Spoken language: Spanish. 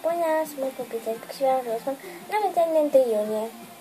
Buenas, my puppies, jak tak się rozmam, nawet jak nie do Junie.